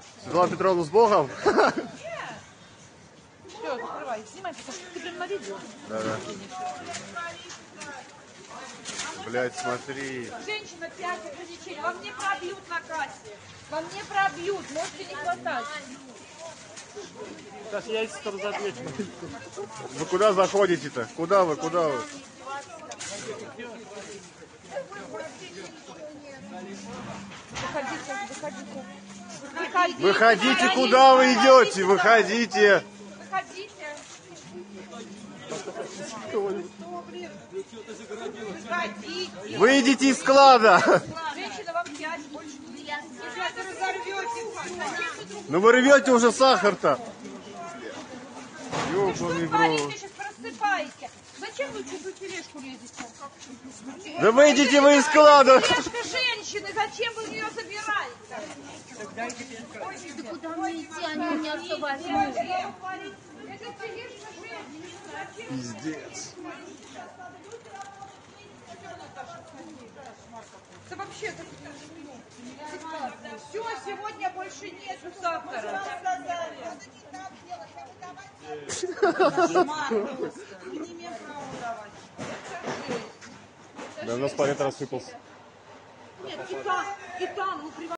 Светлана Петровна с Богом? Все, закрывай. Снимай, ты прям на видео. Да. Блять, смотри. Женщина, 5 ограничений. Вам не пробьют на кассе. Вам не пробьют. Можете не хватать. Сейчас я из отвечу. Вы куда заходите-то? Куда вы? Выходите, куда вы идете? Выходите. Выйдите из склада. Женщина, вам 5, больше не разорвете. Ну вы рвете уже сахар-то. Вы что творите, сейчас просыпаете? Зачем вы чужую тележку лезете? Да выйдите вы из склада. Тележка женщины, зачем вы ее забираете? Да куда мне идти, они у меня все возьмут. Это тележка женщины. Пиздец. Да вообще, все, сегодня больше нету сахара. Мы не имеем права давать. Да у нас палец рассыпался. Нет, и там, ну,